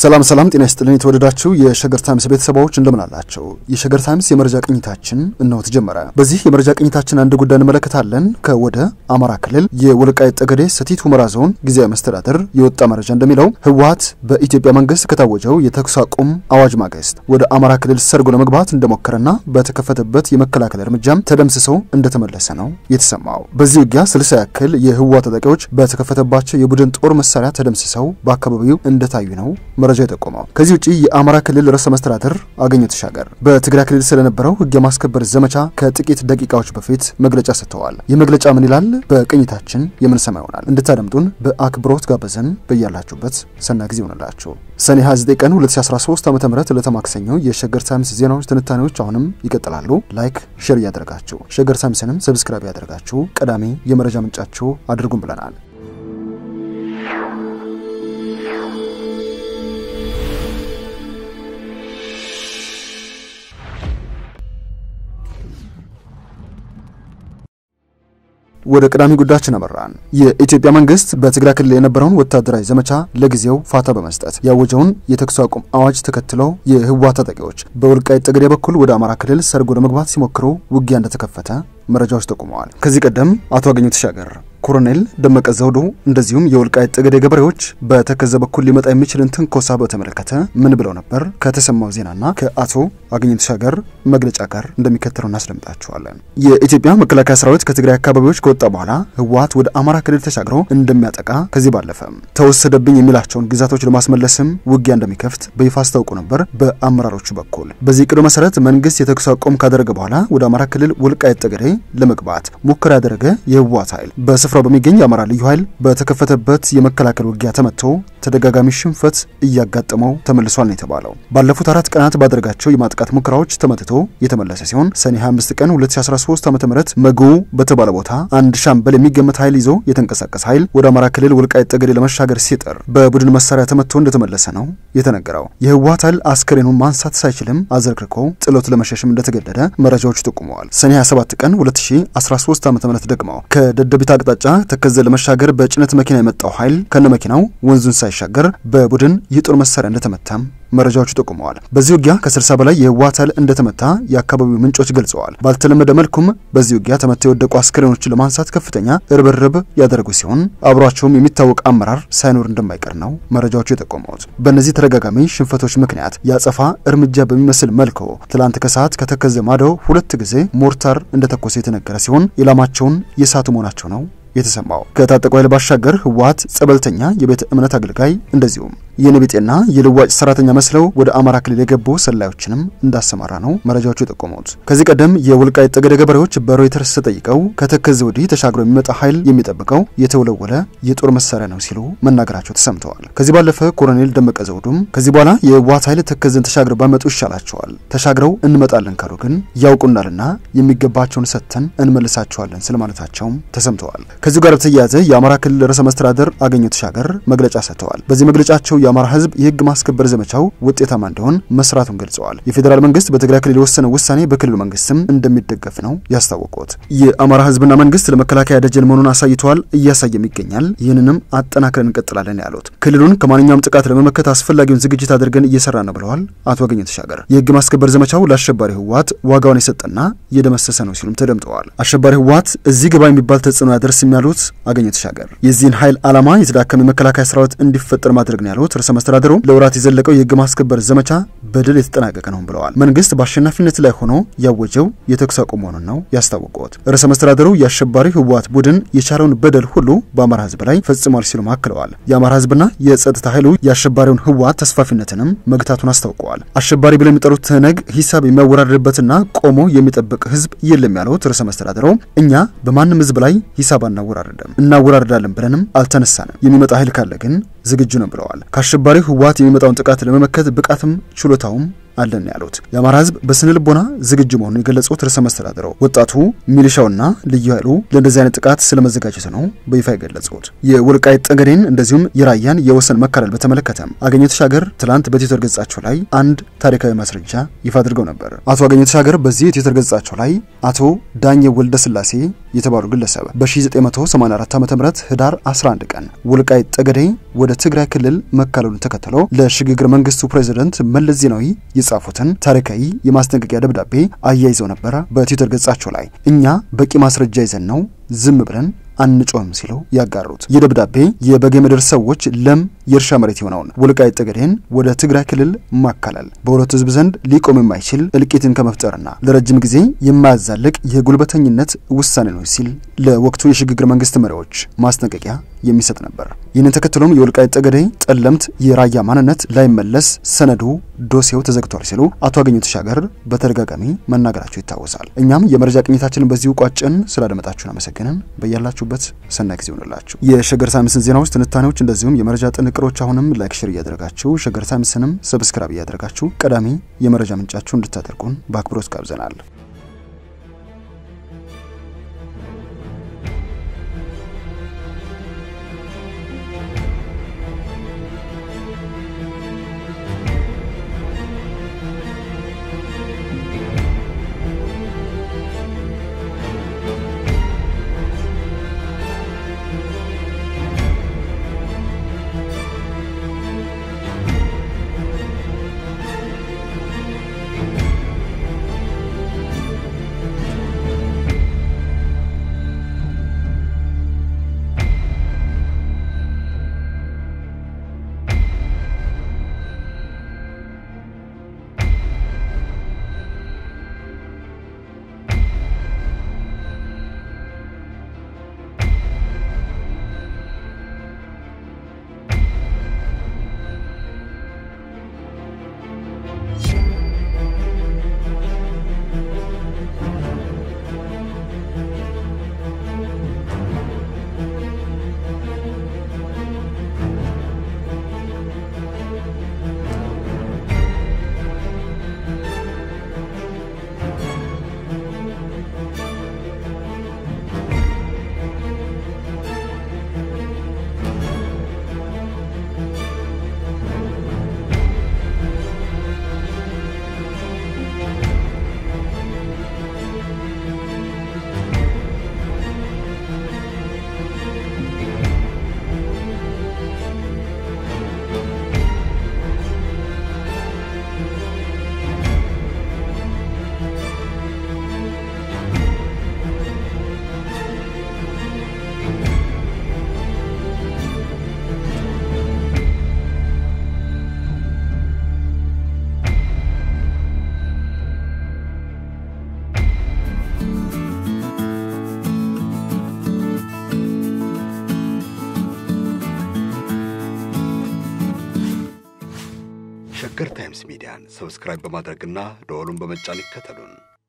ሰላም ጤና ይስጥልኝ ተወደዳችሁ የሸገር ታይምስ ቤተሰቦች እንደምን አላችሁ የሸገር ታይምስ የመረጃ ቅኝታችን ነው ተጀመረ በዚህ የመረጃ ቅኝታችን አንድ ጉዳይ እንመለከታለን ከወደ አማራ ክልል የወልቃይት ጠገዴ ሰቲት ሁመራ ዞን ጊዜያዊ መስተዳድር የወጣ መረጃ እንደሚለው ህወሀት በኢትዮጵያ መንግስት ከታወጀው የተኩስ አቁም አዋጅ ማግስት ወደ አማራ ክልል ሰርጎ ለመግባት እንደሞከረና በተከፈተበት የመከላከል እርምጃም ተደምስሶ እንደተመለሰ ነው የተሰማው በዚህ ውጊያ 60 ያክል የህወሀት ተጠቂዎች በተከፈተባቸው የቡድን ጦር መሳሪያ ተደምስሰው በአካባቢው እንደታዩ ነው መረጃ የተቆመው ከዚህ ውጪ የአማራ ክልል ርዕሰ መስተዳድር አገኝሁ ተሻገር በትግራይ ክልል ስለነበረው ህግ የማስከበር ዘመቻ ከጥቂት ደቂቃዎች በፊት መግለጫ ሰጥተዋል የመግለጫ ምን ይላል በቅኝታችን የምንሰማ ይሆናል እንድታደምጡን በአክብሮት ጋበዘን በያላችሁበት ሰና ጊዜ ይሆንላችሁ ሰኔ 29 ቀን 2013 ዓ.ም ለተማክሰኞ የሸገር ታይምስ ዜናዎች ትንታኔዎች አሁንም ይቀጥላሉ ላይክ ሼር ያደርጋችሁ ሸገር ታይምስንም ሰብስክራይብ ያደርጋችሁ ቀዳሚ የመረጃ ምንጫችሁ አድርጉን ብለናል ወደ ቀዳሚ ጉዳያችን አመራን የኢትዮጵያ መንግስት በትግራይ ክልል የነበረውን ወታደራዊ ዘመቻ ለጊዜው ፋታ በመስጠት ያወጀውን የተኩስ አቁም አዋጅ ተከትሎ የህወሀት ተጠቂዎች በወልቃይት ጠገዴ በኩል ወደ አማራ ክልል ሰርጎ ለመግባት ሲሞክሩ ውጊያ እንደተከፈተ መረጃዎች ተቆመዋል ከዚህ ቀደም አቶ አገኝሁ ተሻገር ኮሎኔል ደመቀ ዘውዱ እንደዚሁም የወልቃይት ጠገዴ ገበሬዎች በተከዘ በኩል ሊመጣ የሚችልን ትንኮሳ በተመለከተ ምን ብለው ነበር ከተሰማው ዜናና ከአቶ አገኝሁ ተሻገር መግለጫ ጋር እንደሚከተለው እናስደምጣችኋለን የኢትዮጵያ መከላከያ ሰራዊት ከትግራይ አካባቢዎች ከወጣ በኋላ ህወሀት ወደ አማራ ክልል ተሻግሮ እንደሚያጠቃ ከዚህ ባለፈ ተወሰደብኝ የሚላቸውን ግዛቶች ለማስመለስም ውጊያ እንደሚከፍት በይፋ አስታውቆ ነበር በአመራሮቹ በኩል በዚህ ቅዱ መሰረት መንግስት የተኩስ አቁም ካደረገ በኋላ ወደ አማራ ክልል ወልቃይት ጠገዴ ለመግባት ሙከራ ያደረገ የህወሀት ኃይል በስፍራው በሚገኝ አማራ ልዩ ኃይል በተከፈተበት የመከላከል ውጊያ ተመቶ ተደጋጋሚ ሽንፈት እያጋጠመው ተመልሷል ነው የተባለው ባለፉት 4 ቀናት ባደረጋቸው የማጥቃት ሙከራዎች ተመትቶ የተመለሰ ሲሆን ሰኔ 25 ቀን 2013 ዓ.ም መጉ በተባለ ቦታ አንድ ሻምበል የሚገመት ኃይል ይዞ የተንቀሳቀሰ ኃይል ወደ አማራ ክልል ወልቃይት ጠገዴ ለመሻገር ሲጥር በቡድን መሳሪያ ተመቶ እንደተመለሰ ነው የተነገረው የህወሀት ኃይል አስከሬኑን ማንሳት ሳይችልም አዘርክርኮ ጥሎት ለመሸሽም እንደተገደደ መረጃዎች ተቆመዋል ሰኔ 27 ቀን 2013 ዓ.ም ደግሞ ከደደቢት አቅጣጫ ተከዘ ለመሻገር በጭነት መኪና የመጣው ኃይል ከነመኪናው ወንዙን ሳይሻገር በቡድን የጦር መሳሪያ እንደተመታም መረጃዎች ተቆመዋል በዚህ ውጊያ ከ60 በላይ የህወሀት ኃይል እንደተመታ የአካባቢው ምንጮች ገልጸዋል ባልተለመደ መልኩም በዚህ ውጊያ ተመተው የወደቁ አስከሬኖችን ለማንሳት ከፍተኛ ርብርብ ያደረጉ ሲሆን አብሯቸውም የሚታወቅ አመራር ሳይኖር እንደማይቀር ነው መረጃዎቹ የተቆመውት በእነዚህ ተደጋጋሚ ሽንፈቶች ምክንያት ያጸፋ እርምጃ በሚመስል መልኩ ትላንት ከሰዓት ከተከዘ ማዶ 2 ጊዜ ሞርታር እንደተኮሰ የተነገረ ሲሆን ኢላማቸውን የሳቱ መሆናቸው ነው የተሰማው ከታጠቁ ኃይል ባሻገር ህወሀት ጸበልተኛ የቤተ እምነት አገልጋይ እንደዚሁም የነቢጤና የልዋጭ ሰራተኛ መስለው ወደ አማራ ክልል የገቡ ሰላዮችንም እንዳሰማራ ነው መረጃዎቹ የተቆመውት ከዚህ ቀደም የወልቃይት ጠገዴ ገበሬዎች በሮይተርስ ተጠይቀው ከተከዘ ወዲህ ተሻግሮ የሚመጣ ኃይል የሚጠብቀው የተወለወለ የጦር መሳሪያ ነው ሲሉ መናገራቸው ተሰምተዋል ከዚህ ባለፈ ኮሎኔል ደመቀ ዘውዱም ከዚህ በኋላ የህወሀት ኃይል ተከዘን ተሻግረው ባመጡ ይሻላቸዋል ተሻግረው እንመጣለን ካሉ ግን ያውቁናልና የሚገባቸውን ሰተን እንመልሳቸዋለን ስለማለታቸውም ተሰምተዋል ከዚህ ጋር ተያያዘ የአማራ ክልል ርዕሰ መስተዳድር አገኝሁ ተሻገር መግለጫ ሰጥተዋል በዚህ መግለጫቸው የአማራ ህዝብ የህግ ማስከበር ዘመቻው ውጤታማ እንደሆነ መስራቱን ገልጸዋል የፌደራል መንግስት በትግራይ ክልል የወሰነው ውሳኔ በክልሉ መንግስትም እንደሚደገፍ ነው ያስታወቁት የአማራ ህዝብና መንግስት ለመከላከያ ደጀን መሆኑን አሳይቷል እያሳየም ይገኛል ይህንንም አጠናክረን እንቀጥላለን ያሉት ክልሉን ከማንኛውም ጥቃት ለመመከት አስፈላጊውን ዝግጅት አድርገን እየሰራን ነው ብለዋል አቶ አገኝሁ ተሻገር የህግ ማስከበር ዘመቻው ለአሸባሪ ህወሀት ዋጋውን የሰጠና የደመሰሰ ነው ሲሉም ተደምጠዋል አሸባሪ ህወሀት እዚህ ግባ የሚባል ተጽዕኖ ያደርስ ያሉት አገኝሁ ተሻገር የዚህን ኃይል ዓላማ የተዳከመ መከላከያ ሰራዊት እንዲፈጠር ማድረግ ነው ያሉት ርዕሰ መስተዳድሩ ለወራት የዘለቀው የህግ ማስከበር ዘመቻ በድል የተጠናቀቀ ነው ብለዋል መንግስት በአሸናፊነት ላይ ሆኖ ያወጀው የተኩስ አቁም መሆኑን ነው ያስታወቁት ርዕሰ መስተዳድሩ የአሸባሪ ህወሀት ቡድን የቻለውን በደል ሁሉ በአማራ ህዝብ ላይ ፈጽሟል ሲሉ አክለዋል የአማራ ህዝብና የጸጥታ ኃይሉ የአሸባሪውን ህወሀት ተስፋፊነትንም መግታቱን አስታውቀዋል አሸባሪ ብለው የሚጠሩት ተነግ ሂሳብ የሚያወራርድበትና ቆሞ የሚጠብቅ ህዝብ የለም ያሉት ርዕሰ መስተዳድሩ እኛ በማንም ህዝብ ላይ ሂሳብ እናወራርዳለን ብለንም አልተነሳንም የሚመጣ ኃይል ካለ ግን ዝግጁ ነው ብለዋል ከአሸባሪ ህወሀት የሚመጣውን ጥቃት ለመመከት ብቃትም ችሎታውም አለን ያሉት የአማራ ህዝብ በስነልቦና ዝግጁ መሆኑን የገለጹት ርዕሰ መስተዳድሩ ወጣቱ ሚሊሻውና ልዩ ኃይሉ ለእንደዚህ አይነት ጥቃት ስለመዘጋጀት ነው በይፋ የገለጹት የወልቃይት ጠገዴን እንደዚሁም የራያን የወሰን መካለል በተመለከተ አገኝሁ ተሻገር ትላንት በትዊተር ገጻቸው ላይ አንድ ታሪካዊ ማስረጃ ይፋ አድርገው ነበር አቶ አገኝሁ ተሻገር በዚህ የትዊተር ገጻቸው ላይ አቶ ዳኘ ወልደ ስላሴ የተባሉ ግለሰብ በ1984 ዓ.ም ህዳር 11 ቀን ወልቃይት ጠገዴ ወደ ትግራይ ክልል መካለሉን ተከትሎ ለሽግግር መንግስቱ ፕሬዝዳንት መለስ ዜናዊ የጻፉትን ታሪካዊ የማስጠንቀቂያ ደብዳቤ አያይዘው ነበር በትዊተር ገጻቸው ላይ እኛ በቂ ማስረጃ ይዘን ነው ዝም ብለን አንጮም ሲሉ ያጋሩት የደብዳቤ የበጌምድር ሰዎች ለም የርሻ መሬት የሆነውን ወልቃይት ጠገዴን ወደ ትግራይ ክልል ማካለል በሁለቱ ህዝብ ዘንድ ሊቆም የማይችል እልቂትን ከመፍጠርና ለረጅም ጊዜ የማያዛልቅ የጉልበተኝነት ውሳኔ ነው ሲል ለወቅቱ የሽግግር መንግስት መሪዎች ማስጠንቀቂያ የሚሰጥ ነበር። ይህንን ተከትሎም የወልቃይት ጠገዴ ጠለምት የራያ ማንነት ላይመለስ ሰነዱ ዶሴው ተዘግቷል ሲሉ አቶ አገኝሁ ሸገር በተደጋጋሚ መናገራቸው ይታወሳል። እኛም የመረጃ ቅኝታችንን በዚሁ ቋጨን። ስላደመጣችሁን አመሰግነን። በያላችሁበት ሰናይ ጊዜ ይሁንላችሁ። የሸገር ታይምስን ዜናዎች ትንታኔዎች እንደዚሁም የመረጃ ጥንቅሮች አሁንም ላይክ ሼር ያደረጋችሁ ሸገር ታይምስንም ሰብስክራይብ ያደረጋችሁ ቀዳሚ የመረጃ ምንጫችሁ እንድታደርጉን በአክብሮት ጋብዘናል። Sheger Times Media ሰብስክራይብ በማድረግና ደወሉን በመጫን ይከተሉን።